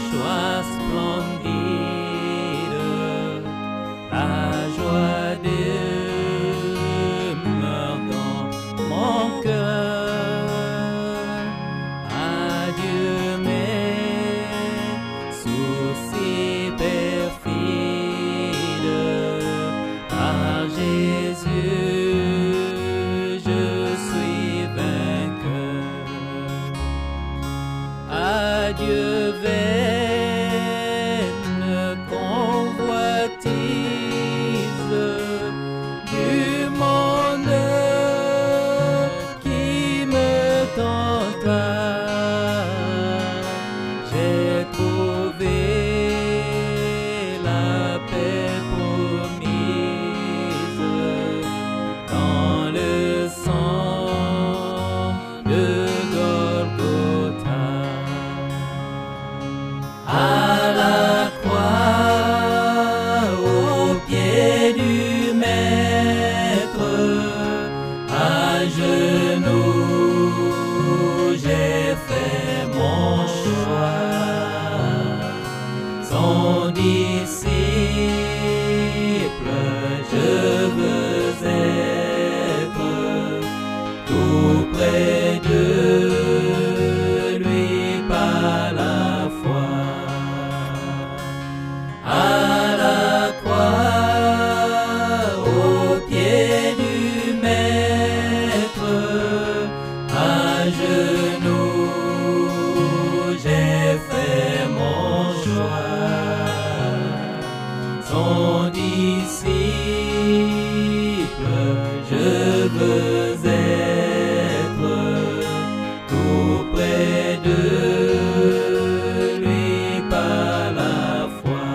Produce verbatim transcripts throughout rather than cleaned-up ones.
joie splendide, la joie demeure dans mon cœur. Adieu mes soucis perfides, par Jésus je suis vainqueur. Adieu vaine convoitise du monde qui me tenta. J'ai trouvé la paix promise dans le sang de Golgotha. À la croix, au pied du Maître, à genoux, j'ai fait mon choix. Son disciple, je veux être tout près de lui par la foi. À la croix, au pied du Maître, à genoux, j'ai fait mon choix. Son disciple, je veux être tout près de lui par la foi.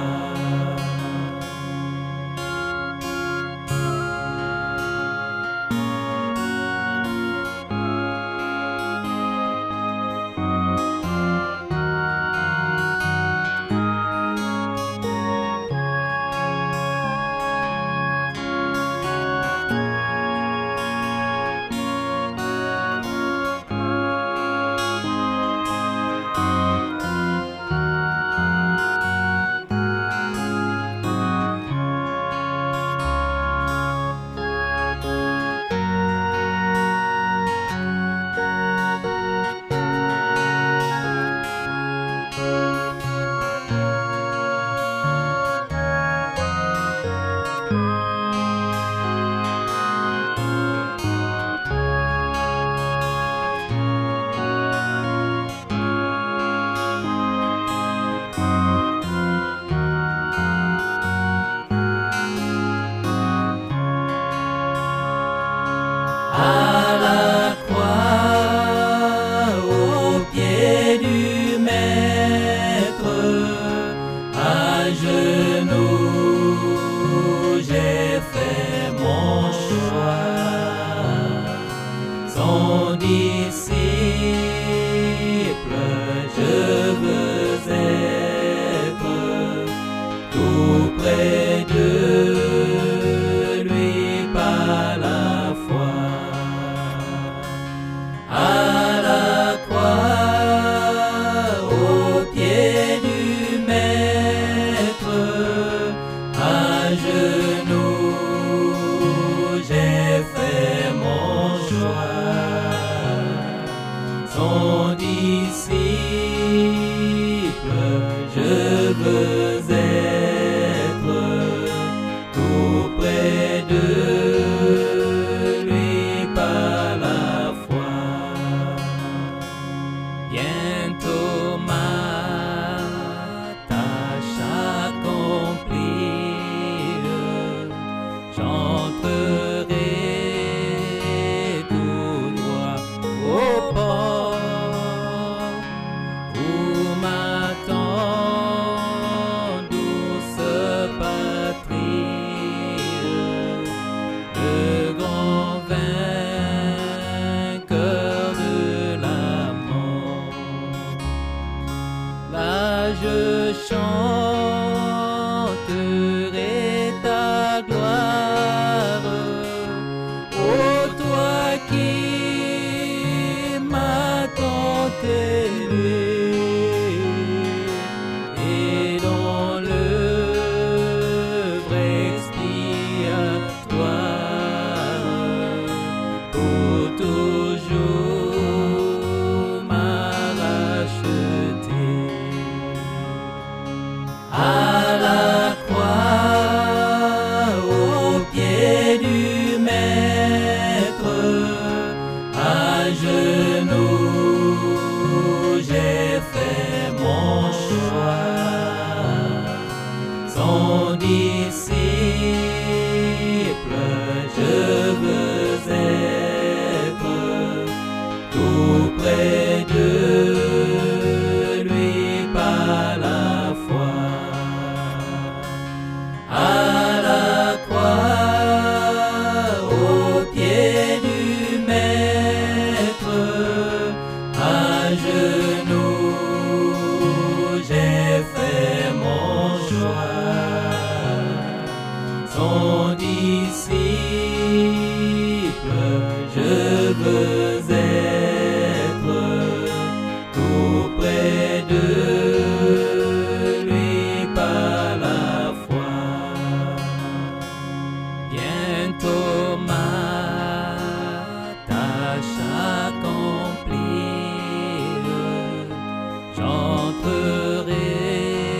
À la croix, au pied du Maître, à genoux, j'ai fait mon choix. Son disciple, je veux être tout près de lui par la foi. À la croix, au pied du Maître, à genoux, j'ai fait mon choix. Son disciple, je veux être tout près de lui par la foi. Bientôt ma tâche accomplie, j'entrerai tout droit au port où m'attend douce patrie, le grand vainqueur de la mort. Là je chanterai ta gloire, ô toi qui m'as tant élevé. à la croix, au pied du Maître, à genoux, j'ai fait mon choix. Son disciple, je veux être tout près de lui par la foi. À la croix, au pied du Maître, à genoux, j'ai fait mon choix. Son disciple, je veux être tout près de lui par la foi. Bientôt ma tâche accomplie, j'entrerai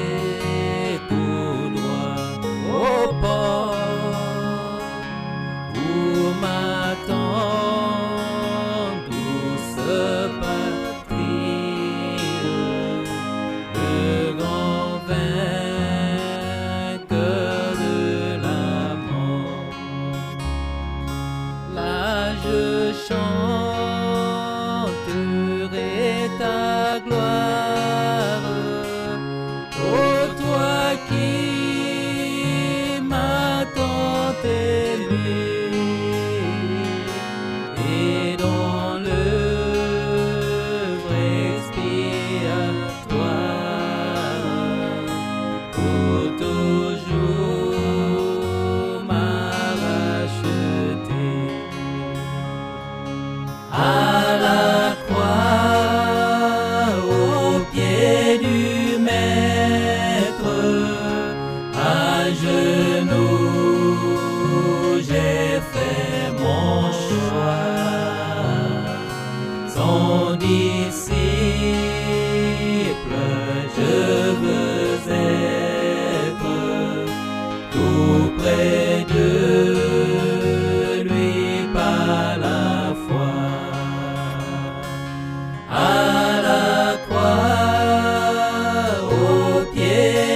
tout droit au port où m'attend douce patrie, le grand vainqueur de la mort. Là je chanterai ta gloire, ô toi qui m'as tant aimé, et dans l'œuvre expiatoire, pour toujours m'a racheté. À la croix, au pied du Maître, à genoux, j'ai fait mon choix. Son disciple, je veux être tout près de lui par la foi. À la croix, au pied